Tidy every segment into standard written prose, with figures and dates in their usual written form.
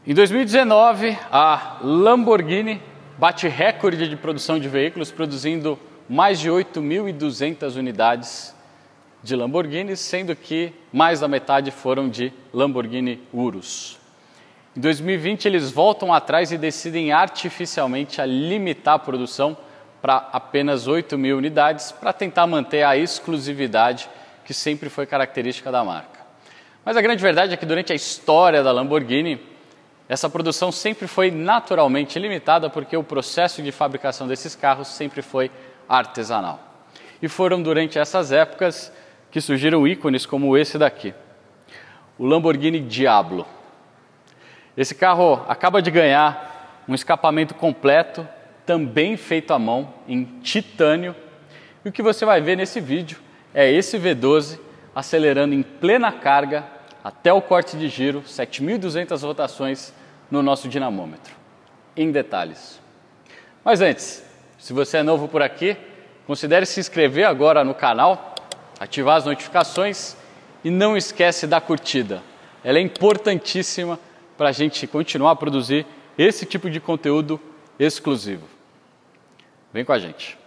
Em 2019, a Lamborghini bate recorde de produção de veículos, produzindo mais de 8.200 unidades de Lamborghini, sendo que mais da metade foram de Lamborghini Urus. Em 2020, eles voltam atrás e decidem artificialmente a limitar a produção para apenas 8.000 unidades, para tentar manter a exclusividade que sempre foi característica da marca. Mas a grande verdade é que durante a história da Lamborghini, essa produção sempre foi naturalmente limitada porque o processo de fabricação desses carros sempre foi artesanal. E foram durante essas épocas que surgiram ícones como esse daqui, o Lamborghini Diablo. Esse carro acaba de ganhar um escapamento completo, também feito à mão, em titânio. E o que você vai ver nesse vídeo é esse V12 acelerando em plena carga até o corte de giro, 7.200 rotações no nosso dinamômetro, em detalhes. Mas antes, se você é novo por aqui, considere se inscrever agora no canal, ativar as notificações e não esquece da curtida. Ela é importantíssima para a gente continuar a produzir esse tipo de conteúdo exclusivo. Vem com a gente.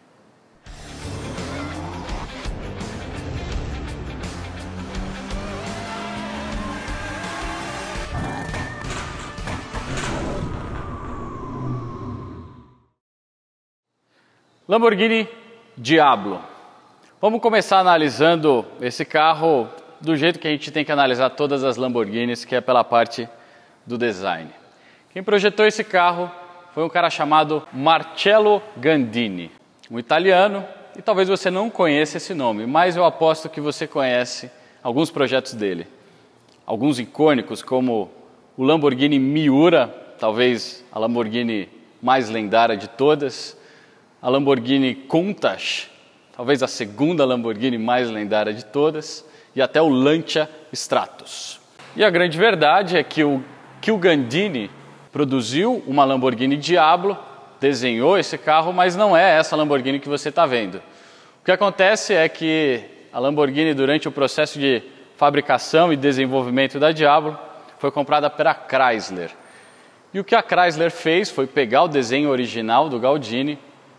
Lamborghini Diablo. Vamos começar analisando esse carro do jeito que a gente tem que analisar todas as Lamborghinis, que é pela parte do design. Quem projetou esse carro foi um cara chamado Marcello Gandini, um italiano, e talvez você não conheça esse nome, mas eu aposto que você conhece alguns projetos dele. Alguns icônicos como o Lamborghini Miura, talvez a Lamborghini mais lendária de todas, a Lamborghini Countach, talvez a segunda Lamborghini mais lendária de todas, e até o Lancia Stratos. E a grande verdade é que o Gandini produziu uma Lamborghini Diablo, desenhou esse carro, mas não é essa Lamborghini que você está vendo. O que acontece é que a Lamborghini, durante o processo de fabricação e desenvolvimento da Diablo, foi comprada pela Chrysler. E o que a Chrysler fez foi pegar o desenho original do Gandini,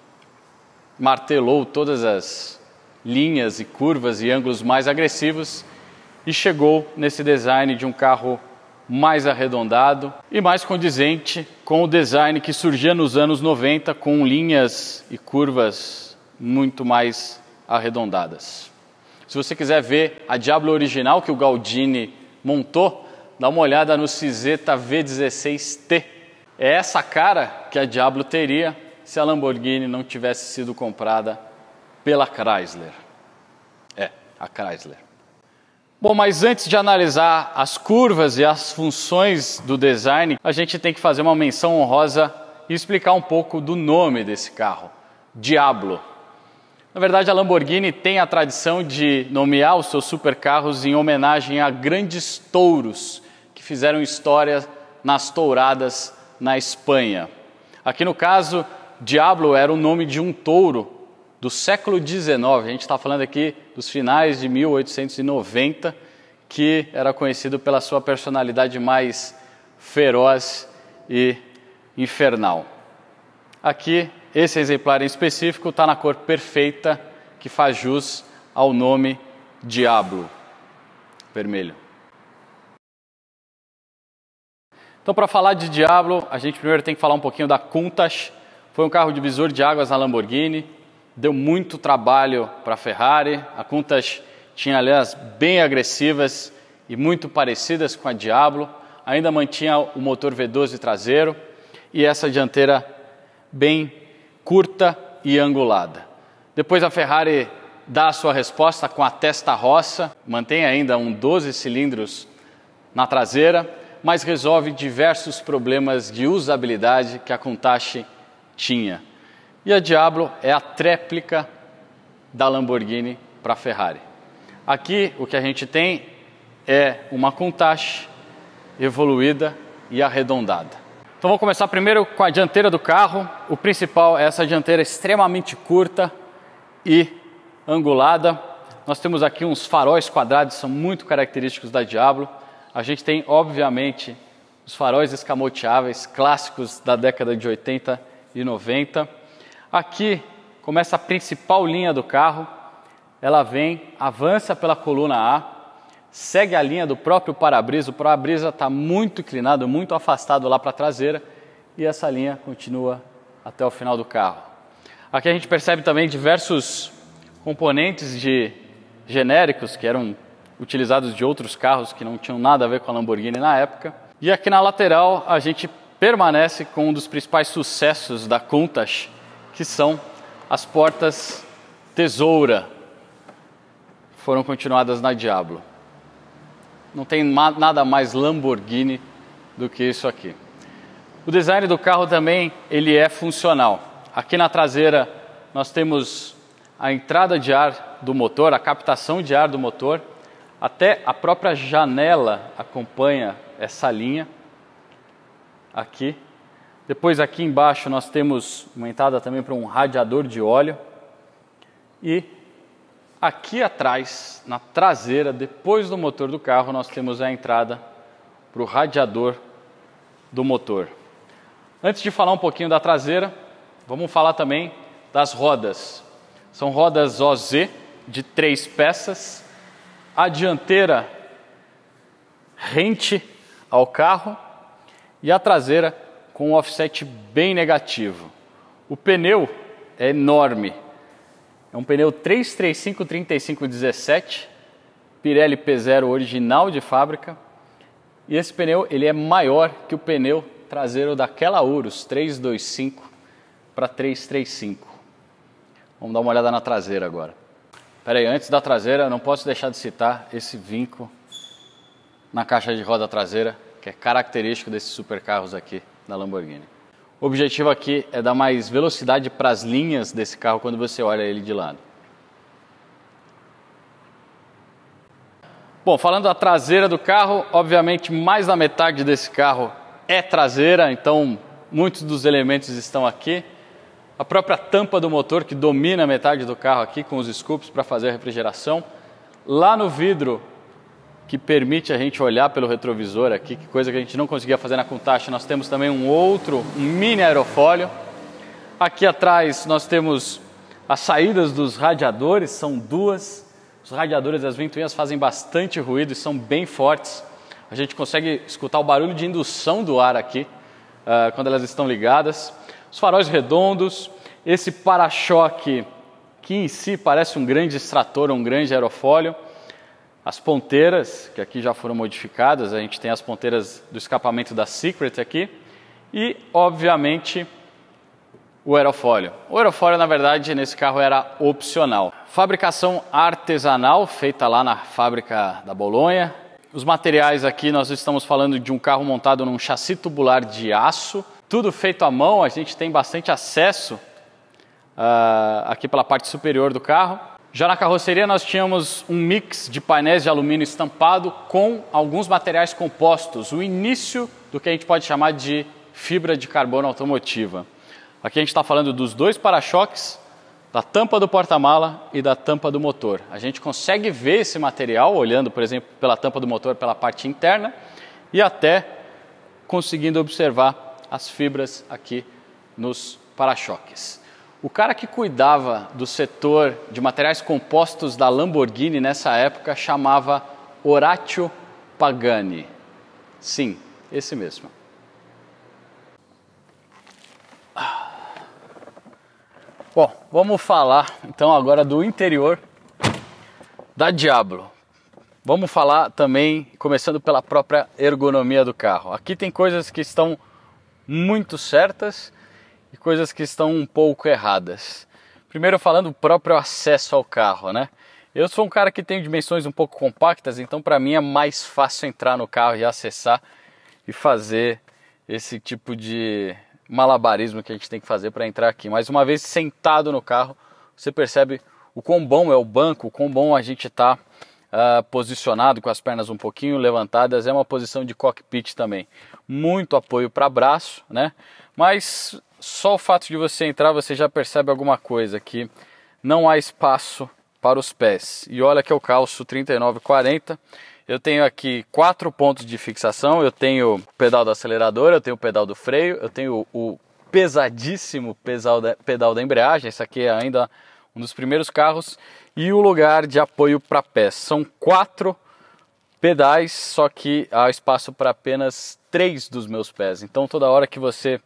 martelou todas as linhas e curvas e ângulos mais agressivos e chegou nesse design de um carro mais arredondado e mais condizente com o design que surgia nos anos 90, com linhas e curvas muito mais arredondadas. Se você quiser ver a Diablo original que o Gandini montou, dá uma olhada no Cizeta V16T. É essa cara que a Diablo teria se a Lamborghini não tivesse sido comprada pela Chrysler. A Chrysler. Bom, mas antes de analisar as curvas e as funções do design, a gente tem que fazer uma menção honrosa e explicar um pouco do nome desse carro, Diablo. Na verdade, a Lamborghini tem a tradição de nomear os seus supercarros em homenagem a grandes touros que fizeram história nas touradas na Espanha. Aqui no caso, Diablo era o nome de um touro do século XIX, a gente está falando aqui dos finais de 1890, que era conhecido pela sua personalidade mais feroz e infernal. Aqui, esse exemplar em específico está na cor perfeita, que faz jus ao nome Diablo, vermelho. Então, para falar de Diablo, a gente primeiro tem que falar um pouquinho da Countach. Foi um carro divisor de águas na Lamborghini, deu muito trabalho para a Ferrari. A Countach tinha aliás bem agressivas e muito parecidas com a Diablo, ainda mantinha o motor V12 traseiro e essa dianteira bem curta e angulada. Depois a Ferrari dá a sua resposta com a testa rossa, mantém ainda um 12 cilindros na traseira, mas resolve diversos problemas de usabilidade que a Countach tinha. E a Diablo é a tréplica da Lamborghini para a Ferrari. Aqui o que a gente tem é uma Countach evoluída e arredondada. Então vamos começar primeiro com a dianteira do carro. O principal é essa dianteira extremamente curta e angulada. Nós temos aqui uns faróis quadrados, são muito característicos da Diablo. A gente tem, obviamente, os faróis escamoteáveis clássicos da década de 80 e 90. Aqui começa a principal linha do carro, ela vem, avança pela coluna A, segue a linha do próprio para-brisa, o para-brisa está muito inclinado, muito afastado lá para a traseira, e essa linha continua até o final do carro. Aqui a gente percebe também diversos componentes genéricos que eram utilizados de outros carros que não tinham nada a ver com a Lamborghini na época. E aqui na lateral a gente permanece com um dos principais sucessos da Countach, que são as portas tesoura. Foram continuadas na Diablo. Não tem nada mais Lamborghini do que isso aqui. O design do carro também ele é funcional. Aqui na traseira nós temos a entrada de ar do motor, a captação de ar do motor, até a própria janela acompanha essa linha aqui. Depois aqui embaixo nós temos uma entrada também para um radiador de óleo. E aqui atrás, na traseira, depois do motor do carro, nós temos a entrada para o radiador do motor. Antes de falar um pouquinho da traseira, vamos falar também das rodas. São rodas OZ de 3 peças, a dianteira rente ao carro e a traseira com um offset bem negativo. O pneu é enorme, é um pneu 335/35/17, Pirelli P0 original de fábrica, e esse pneu ele é maior que o pneu traseiro daquela Urus 325/335. Vamos dar uma olhada na traseira agora. Espera aí, antes da traseira, não posso deixar de citar esse vinco na caixa de roda traseira, que é característico desses supercarros aqui da Lamborghini. O objetivo aqui é dar mais velocidade para as linhas desse carro quando você olha ele de lado. Bom, falando da traseira do carro, obviamente mais da metade desse carro é traseira, então muitos dos elementos estão aqui. A própria tampa do motor que domina a metade do carro aqui com os scoops para fazer a refrigeração. Lá no vidro que permite a gente olhar pelo retrovisor aqui, que coisa que a gente não conseguia fazer na Countach, nós temos também um mini aerofólio. Aqui atrás nós temos as saídas dos radiadores, são duas. Os radiadores das ventoinhas fazem bastante ruído e são bem fortes. A gente consegue escutar o barulho de indução do ar aqui, quando elas estão ligadas. Os faróis redondos, esse para-choque que em si parece um grande extrator, um grande aerofólio. As ponteiras, que aqui já foram modificadas, a gente tem as ponteiras do escapamento da Secret aqui. E, obviamente, o aerofólio. O aerofólio, na verdade, nesse carro era opcional. Fabricação artesanal, feita lá na fábrica da Bolonha. Os materiais aqui, nós estamos falando de um carro montado num chassi tubular de aço. Tudo feito à mão, a gente tem bastante acesso aqui pela parte superior do carro. Já na carroceria nós tínhamos um mix de painéis de alumínio estampado com alguns materiais compostos, o início do que a gente pode chamar de fibra de carbono automotiva. Aqui a gente está falando dos dois para-choques, da tampa do porta-mala e da tampa do motor. A gente consegue ver esse material olhando, por exemplo, pela tampa do motor pela parte interna e até conseguindo observar as fibras aqui nos para-choques. O cara que cuidava do setor de materiais compostos da Lamborghini nessa época chamava Orazio Pagani. Sim, esse mesmo. Bom, vamos falar então agora do interior da Diablo. Vamos falar também, começando pela própria ergonomia do carro. Aqui tem coisas que estão muito certas e coisas que estão um pouco erradas. Primeiro falando do próprio acesso ao carro, né? Eu sou um cara que tem dimensões um pouco compactas, então para mim é mais fácil entrar no carro e acessar e fazer esse tipo de malabarismo que a gente tem que fazer para entrar aqui. Mas uma vez sentado no carro, você percebe o quão bom é o banco, o quão bom a gente está posicionado com as pernas um pouquinho levantadas. É uma posição de cockpit também. Muito apoio para braço, né? Mas só o fato de você entrar, você já percebe alguma coisa, que não há espaço para os pés. E olha que eu calço 39,40. Eu tenho aqui 4 pontos de fixação, eu tenho o pedal do acelerador, eu tenho o pedal do freio, eu tenho o pesadíssimo pedal da embreagem, esse aqui é ainda um dos primeiros carros, e o lugar de apoio para pés. São 4 pedais, só que há espaço para apenas 3 dos meus pés. Então toda hora que você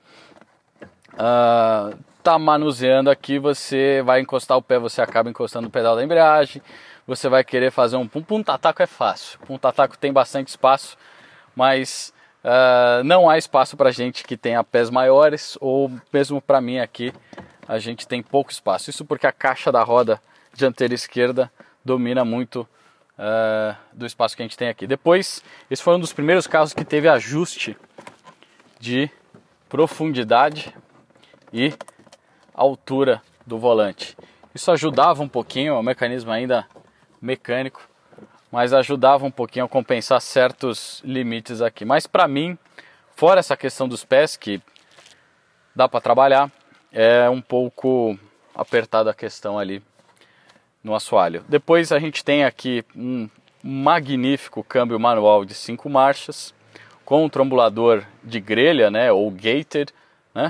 tá manuseando aqui, você vai encostar o pé, você acaba encostando o pedal da embreagem. Você vai querer fazer um punta-taco, é fácil. Punta-taco tem bastante espaço, mas não há espaço para gente que tenha pés maiores, ou mesmo para mim aqui, a gente tem pouco espaço. Isso porque a caixa da roda dianteira esquerda domina muito do espaço que a gente tem aqui. Depois, esse foi um dos primeiros carros que teve ajuste de profundidade e altura do volante. Isso ajudava um pouquinho, é um mecanismo ainda mecânico, mas ajudava um pouquinho a compensar certos limites aqui. Mas para mim, fora essa questão dos pés, que dá para trabalhar, é um pouco apertada a questão ali no assoalho. Depois a gente tem aqui um magnífico câmbio manual de 5 marchas, com um trombulador de grelha, né, ou gated, né?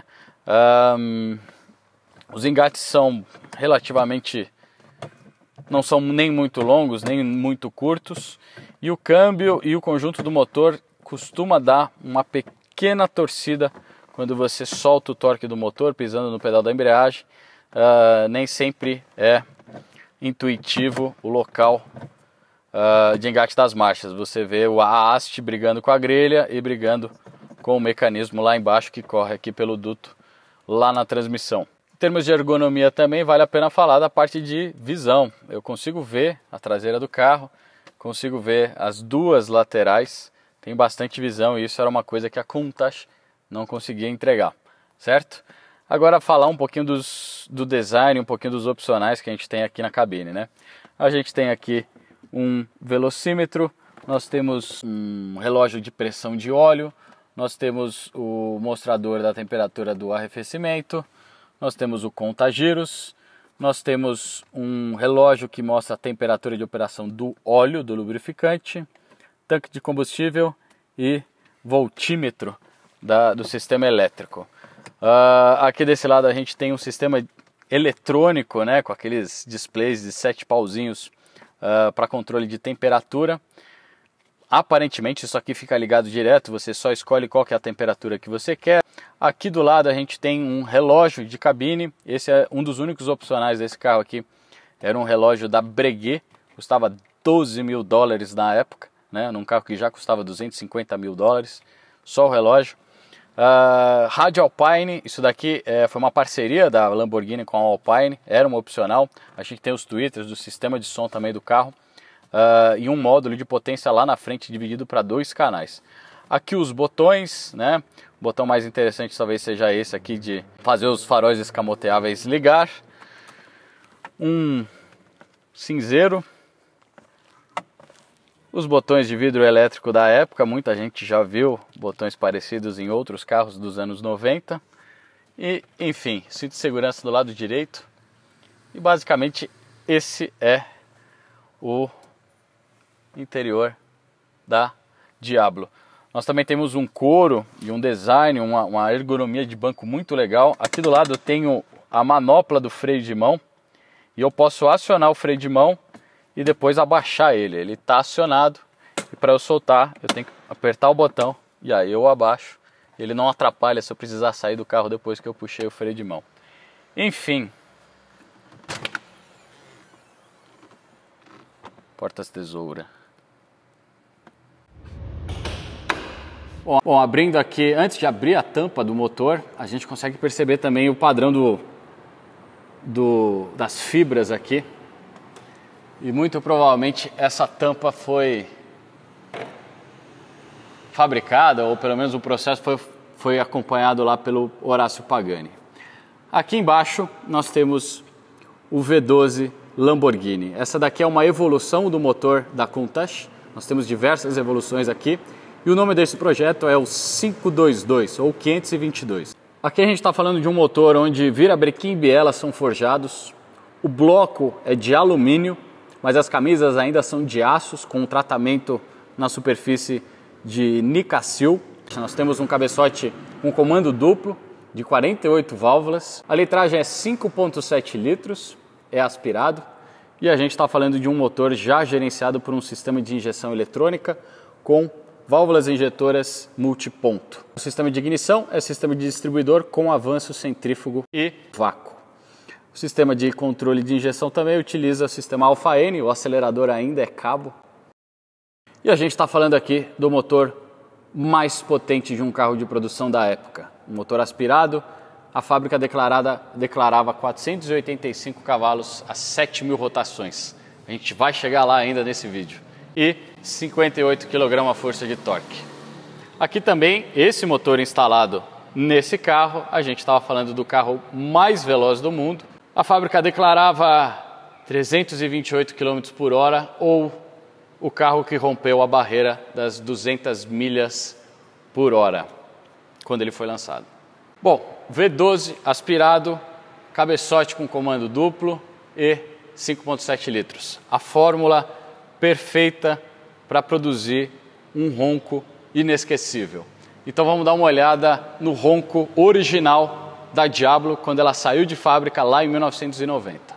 Os engates são relativamente, não são nem muito longos, nem muito curtos, e o câmbio e o conjunto do motor costuma dar uma pequena torcida quando você solta o torque do motor pisando no pedal da embreagem. Nem sempre é intuitivo o local de engate das marchas. Você vê a haste brigando com a grelha e brigando com o mecanismo lá embaixo que corre aqui pelo duto lá na transmissão. Em termos de ergonomia também vale a pena falar da parte de visão. Eu consigo ver a traseira do carro, consigo ver as 2 laterais, tem bastante visão, e isso era uma coisa que a Countach não conseguia entregar, certo? Agora falar um pouquinho do design, um pouquinho dos opcionais que a gente tem aqui na cabine, né? A gente tem aqui um velocímetro, nós temos um relógio de pressão de óleo, nós temos o mostrador da temperatura do arrefecimento, nós temos o conta-giros, nós temos um relógio que mostra a temperatura de operação do óleo, do lubrificante, tanque de combustível e voltímetro do sistema elétrico. Aqui desse lado a gente tem um sistema eletrônico, né, com aqueles displays de 7 pauzinhos para controle de temperatura. Aparentemente isso aqui fica ligado direto, você só escolhe qual que é a temperatura que você quer. Aqui do lado a gente tem um relógio de cabine, esse é um dos únicos opcionais desse carro aqui. Era um relógio da Breguet, custava 12 mil dólares na época, né? Num carro que já custava 250 mil dólares, só o relógio. Rádio Alpine, isso daqui foi uma parceria da Lamborghini com a Alpine, era uma opcional. A gente tem os tweeters do sistema de som também do carro. E um módulo de potência lá na frente dividido para 2 canais. Aqui os botões, né? O botão mais interessante talvez seja esse aqui de fazer os faróis escamoteáveis ligar. Um cinzeiro. Os botões de vidro elétrico da época, muita gente já viu botões parecidos em outros carros dos anos 90. E, enfim, cinto de segurança do lado direito. E basicamente esse é o interior da Diablo. Nós também temos um couro e um design, uma ergonomia de banco muito legal. Aqui do lado eu tenho a manopla do freio de mão e eu posso acionar o freio de mão e depois abaixar ele. Ele está acionado e para eu soltar eu tenho que apertar o botão e aí eu abaixo. Ele não atrapalha se eu precisar sair do carro depois que eu puxei o freio de mão. Enfim. Portas tesoura. Bom, abrindo aqui, antes de abrir a tampa do motor, a gente consegue perceber também o padrão das fibras aqui. E muito provavelmente essa tampa foi fabricada, ou pelo menos o processo foi acompanhado lá pelo Horácio Pagani. Aqui embaixo nós temos o V12 Lamborghini. Essa daqui é uma evolução do motor da Countach. Nós temos diversas evoluções aqui. E o nome desse projeto é o 522 ou 522. Aqui a gente está falando de um motor onde virabrequim e biela são forjados. O bloco é de alumínio, mas as camisas ainda são de aços com um tratamento na superfície de Nicacil. Nós temos um cabeçote com comando duplo de 48 válvulas. A litragem é 5,7 litros, é aspirado. E a gente está falando de um motor já gerenciado por um sistema de injeção eletrônica com válvulas injetoras multiponto. O sistema de ignição é sistema de distribuidor com avanço centrífugo e vácuo. O sistema de controle de injeção também utiliza o sistema Alpha-N, o acelerador ainda é cabo. E a gente está falando aqui do motor mais potente de um carro de produção da época. Um motor aspirado, a fábrica declarava 485 cavalos a 7.000 rotações. A gente vai chegar lá ainda nesse vídeo. E 58 kgf de torque. Aqui também, esse motor instalado nesse carro, a gente estava falando do carro mais veloz do mundo. A fábrica declarava 328 km por hora, ou o carro que rompeu a barreira das 200 milhas por hora, quando ele foi lançado. Bom, V12 aspirado, cabeçote com comando duplo e 5,7 litros. A fórmula perfeita para produzir um ronco inesquecível. Então vamos dar uma olhada no ronco original da Diablo quando ela saiu de fábrica lá em 1990.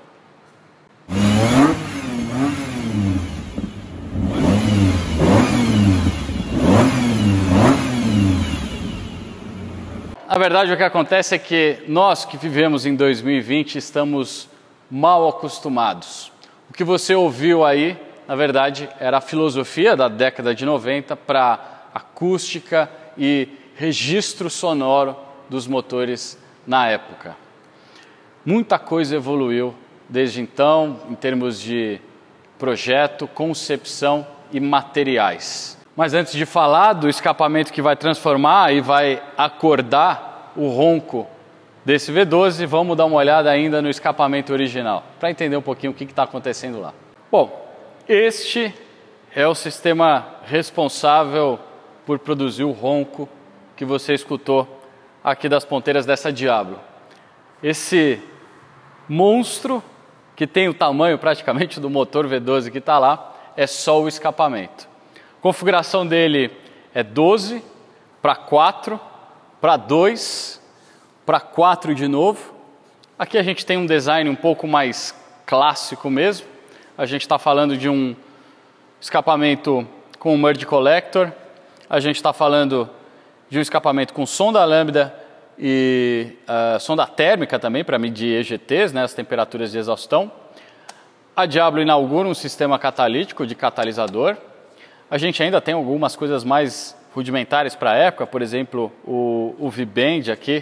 Na verdade, o que acontece é que nós que vivemos em 2020 estamos mal acostumados. O que você ouviu aí, na verdade, era a filosofia da década de 90 para acústica e registro sonoro dos motores na época. Muita coisa evoluiu desde então, em termos de projeto, concepção e materiais. Mas antes de falar do escapamento que vai transformar e vai acordar o ronco desse V12, vamos dar uma olhada ainda no escapamento original, para entender um pouquinho o que está acontecendo lá. Bom, este é o sistema responsável por produzir o ronco que você escutou aqui das ponteiras dessa Diablo. Esse monstro, que tem o tamanho praticamente do motor V12 que está lá, é só o escapamento. A configuração dele é 12 para 4, para 2, para 4 de novo. Aqui a gente tem um design um pouco mais clássico mesmo. A gente está falando de um escapamento com merge collector. A gente está falando de um escapamento com sonda lambda e sonda térmica também para medir EGTs, né, as temperaturas de exaustão. A Diablo inaugura um sistema catalítico de catalisador. A gente ainda tem algumas coisas mais rudimentares para a época, por exemplo, o V-Band aqui,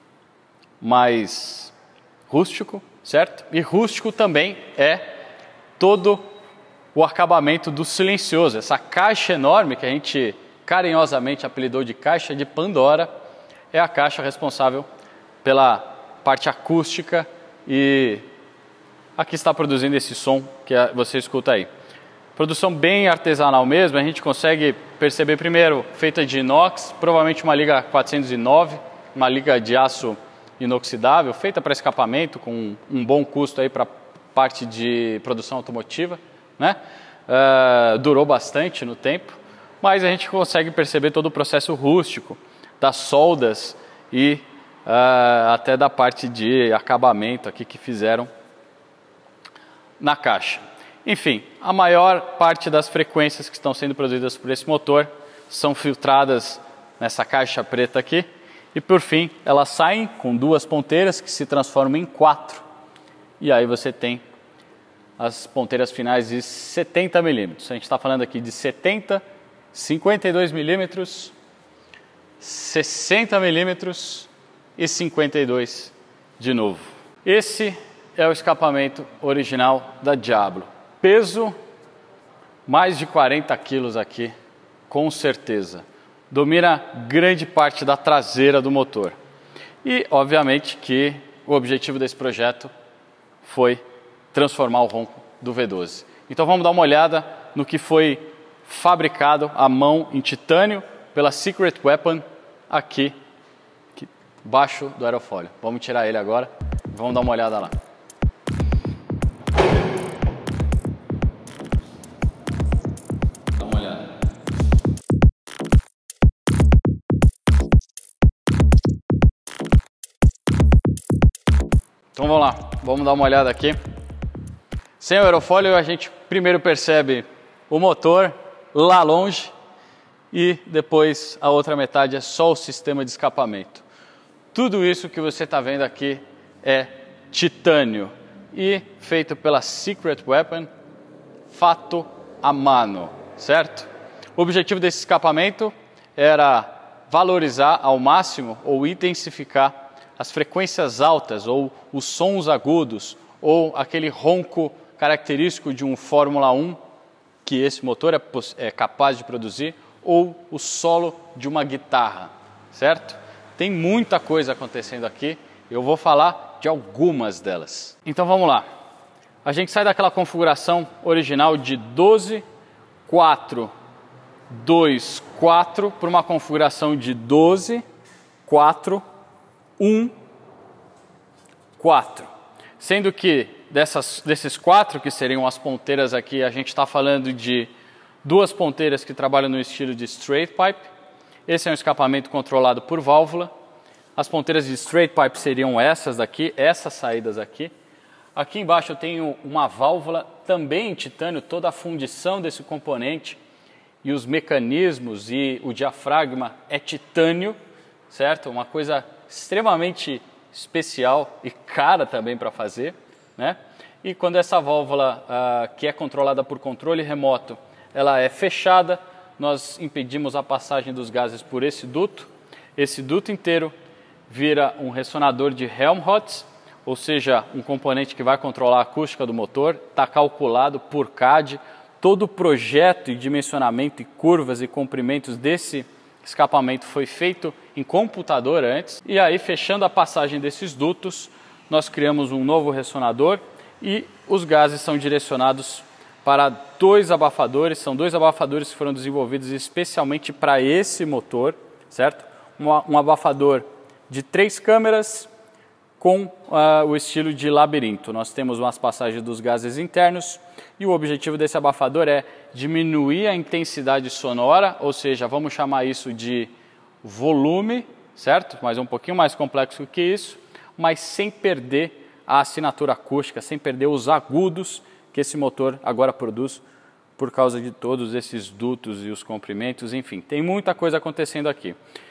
mais rústico, certo? E rústico também é todo o acabamento do silencioso. Essa caixa enorme que a gente carinhosamente apelidou de caixa de Pandora é a caixa responsável pela parte acústica e aqui está produzindo esse som que você escuta aí. Produção bem artesanal mesmo, a gente consegue perceber primeiro feita de inox, provavelmente uma liga 409, uma liga de aço inoxidável, feita para escapamento, com um bom custo aí para parte de produção automotiva, né? Durou bastante no tempo, mas a gente consegue perceber todo o processo rústico, das soldas e até da parte de acabamento aqui que fizeram na caixa. Enfim, a maior parte das frequências que estão sendo produzidas por esse motor são filtradas nessa caixa preta aqui e por fim elas saem com duas ponteiras que se transformam em 4 e aí você tem as ponteiras finais de 70 milímetros. A gente está falando aqui de 70, 52 milímetros, 60 milímetros e 52 de novo. Esse é o escapamento original da Diablo. Peso, mais de 40 quilos aqui, com certeza. Domina grande parte da traseira do motor. E, obviamente, que o objetivo desse projeto foi transformar o ronco do V12. Então vamos dar uma olhada no que foi fabricado à mão em titânio pela Secret Weapon aqui embaixo do aerofólio. Vamos tirar ele agora e vamos dar uma olhada lá. Então vamos lá, vamos dar uma olhada aqui. Sem o aerofólio a gente primeiro percebe o motor lá longe e depois a outra metade é só o sistema de escapamento. Tudo isso que você está vendo aqui é titânio e feito pela Secret Weapon, fato a mano, certo? O objetivo desse escapamento era valorizar ao máximo ou intensificar as frequências altas ou os sons agudos ou aquele ronco característico de um Fórmula 1 que esse motor é capaz de produzir, ou o solo de uma guitarra, certo? Tem muita coisa acontecendo aqui, eu vou falar de algumas delas. Então vamos lá. A gente sai daquela configuração original de 12, 4, 2, 4 para uma configuração de 12, 4, 1, 4. Sendo que desses 4 que seriam as ponteiras aqui, a gente está falando de 2 ponteiras que trabalham no estilo de straight pipe. Esse é um escapamento controlado por válvula. As ponteiras de straight pipe seriam essas daqui, essas saídas aqui. Aqui embaixo eu tenho uma válvula também em titânio, toda a fundição desse componente e os mecanismos e o diafragma é titânio, certo? Uma coisa extremamente especial e cara também para fazer, né? E quando essa válvula que é controlada por controle remoto, ela é fechada, nós impedimos a passagem dos gases por esse duto. Esse duto inteiro vira um ressonador de Helmholtz, ou seja, um componente que vai controlar a acústica do motor, está calculado por CAD, todo o projeto e dimensionamento e curvas e comprimentos desse escapamento foi feito em computador antes, e aí fechando a passagem desses dutos, nós criamos um novo ressonador e os gases são direcionados para 2 abafadores, são 2 abafadores que foram desenvolvidos especialmente para esse motor, certo? Um abafador de 3 câmeras com o estilo de labirinto. Nós temos umas passagens dos gases internos e o objetivo desse abafador é diminuir a intensidade sonora, ou seja, vamos chamar isso de volume, certo? Mas é um pouquinho mais complexo que isso, mas sem perder a assinatura acústica, sem perder os agudos que esse motor agora produz por causa de todos esses dutos e os comprimentos, enfim, tem muita coisa acontecendo aqui.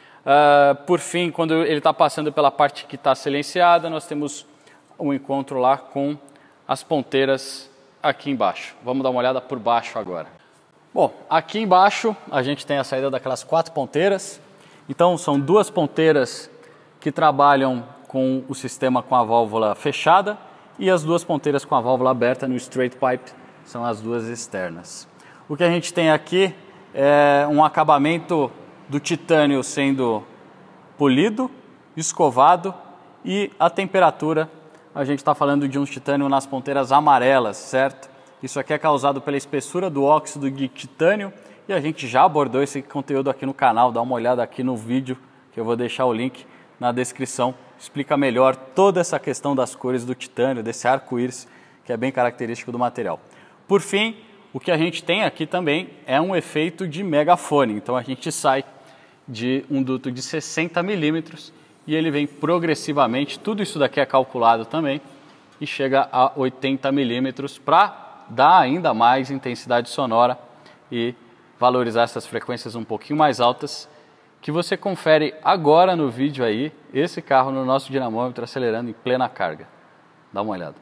Por fim, quando ele está passando pela parte que está silenciada, nós temos um encontro lá com as ponteiras aqui embaixo. Vamos dar uma olhada por baixo agora. Bom, aqui embaixo a gente tem a saída daquelas 4 ponteiras. Então são 2 ponteiras que trabalham com o sistema com a válvula fechada e as 2 ponteiras com a válvula aberta no straight pipe, são as 2 externas. O que a gente tem aqui é um acabamento do titânio sendo polido, escovado e a temperatura, a gente está falando de um titânio nas ponteiras amarelas, certo? Isso aqui é causado pela espessura do óxido de titânio e a gente já abordou esse conteúdo aqui no canal, dá uma olhada aqui no vídeo que eu vou deixar o link na descrição, explica melhor toda essa questão das cores do titânio, desse arco-íris que é bem característico do material. Por fim, o que a gente tem aqui também é um efeito de megafone, então a gente sai de um duto de 60 milímetros e ele vem progressivamente, tudo isso daqui é calculado também, e chega a 80 milímetros para dar ainda mais intensidade sonora e valorizar essas frequências um pouquinho mais altas, que você confere agora no vídeo aí, esse carro no nosso dinamômetro acelerando em plena carga. Dá uma olhada.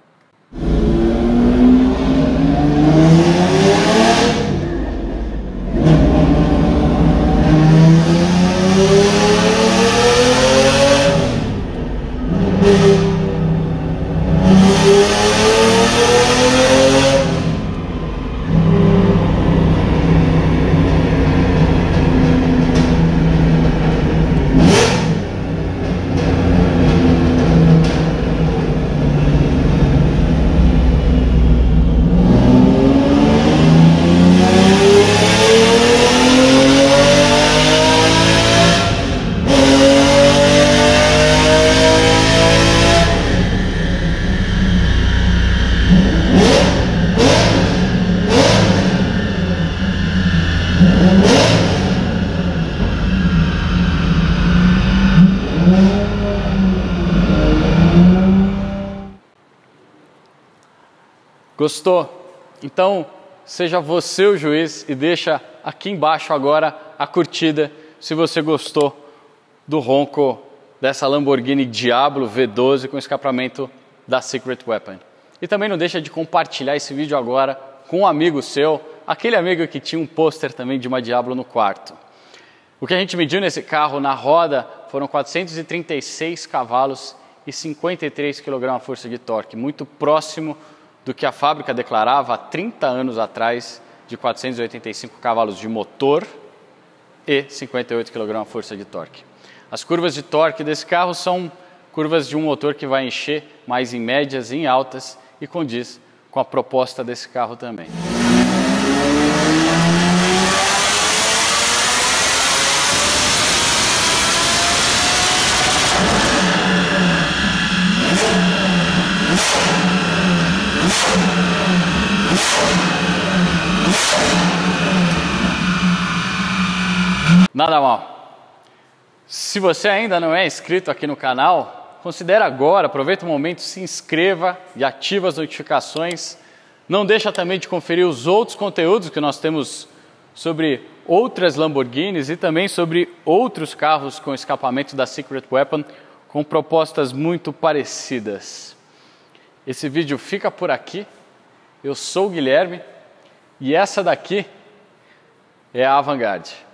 Gostou? Então, seja você o juiz e deixa aqui embaixo agora a curtida se você gostou do ronco dessa Lamborghini Diablo V12 com escapamento da Secret Weapon. E também não deixa de compartilhar esse vídeo agora com um amigo seu, aquele amigo que tinha um pôster também de uma Diablo no quarto. O que a gente mediu nesse carro na roda foram 436 cavalos e 53 kgf de torque, muito próximo do que a fábrica declarava há 30 anos atrás, de 485 cavalos de motor e 58 kgf de torque. As curvas de torque desse carro são curvas de um motor que vai encher mais em médias e em altas e condiz com a proposta desse carro também. Nada mal. Se você ainda não é inscrito aqui no canal, considere agora, aproveita o momento, se inscreva e ative as notificações. Não deixa também de conferir os outros conteúdos que nós temos sobre outras Lamborghinis e também sobre outros carros com escapamento da Secret Weapon com propostas muito parecidas. Esse vídeo fica por aqui. Eu sou o Guilherme e essa daqui é a Avantgarde.